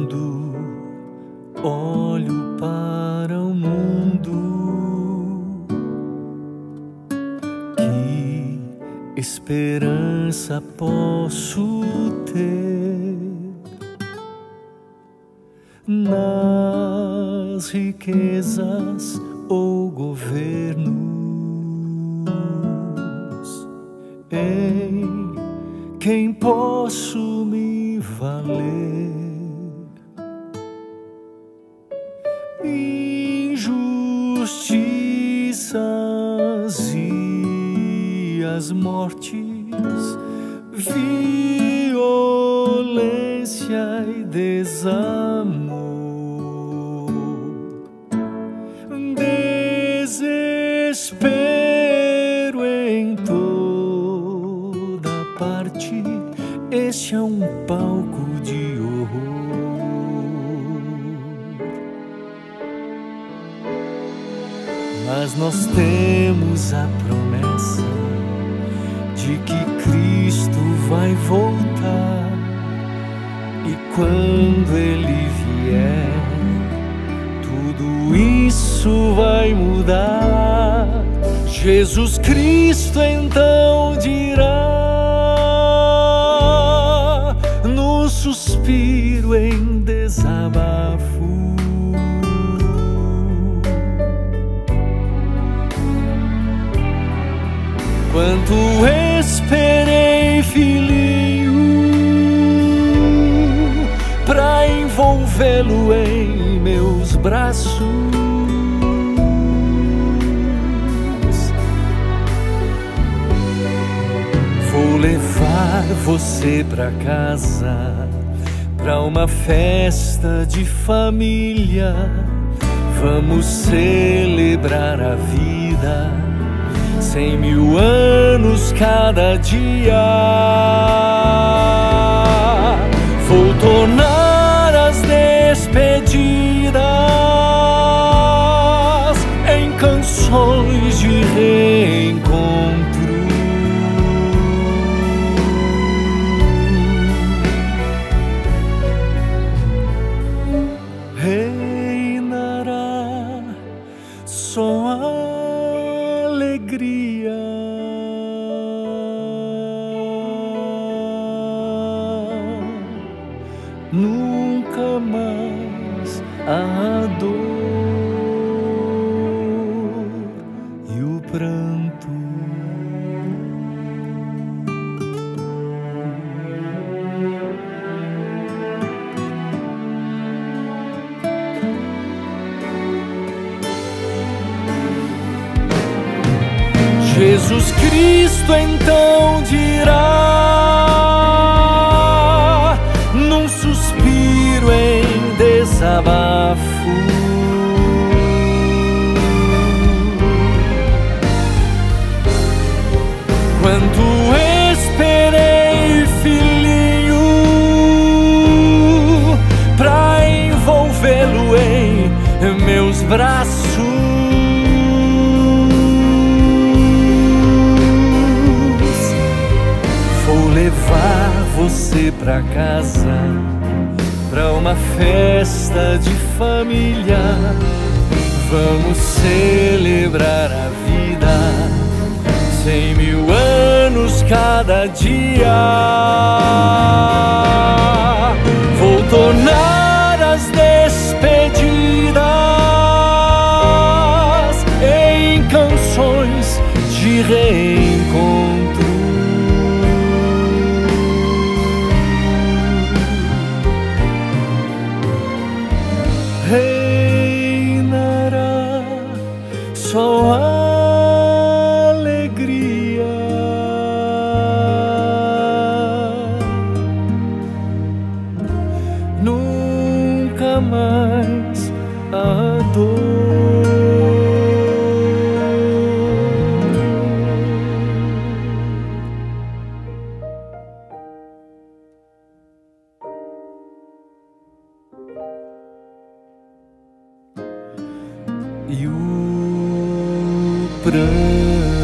quando olho para o mundo, que esperança posso ter nas riquezas ou governos? Em quem posso me valer? Injustiças e as mortes, violência e desamor, desespero em toda parte. Este é um palco de horror. Mas nós temos a promessa de que Cristo vai voltar, e quando Ele vier, tudo isso vai mudar. Jesus Cristo então dirá, no suspiro em desabafo: quanto esperei, filhinho, pra envolvê-lo em meus braços. Vou levar você pra casa, pra uma festa de família. Vamos celebrar a vida, 100.000 anos cada dia. Vou tornar as despedidas em canções de reencontro. Reinará só a alegria, nunca mais a dor e o pranto. Jesus Cristo então dirá, num suspiro em desabafo: quanto esperei, filhinho, pra envolvê-lo em meus braços. Levar você pra casa, pra uma festa de família. Vamos celebrar a vida, 100.000 anos cada dia. Vou tornar as despedidas em canções de reencontro. Reinará só a alegria, nunca mais a dor. E o pranto.